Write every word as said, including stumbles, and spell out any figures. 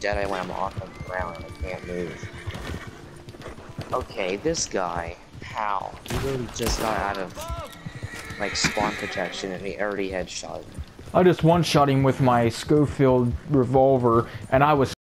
Jedi when I'm off on the ground and I can't move. Okay, this guy, how? He literally just got out of, like, spawn protection and he already headshot him. I just one-shot him with my Schofield revolver, and I was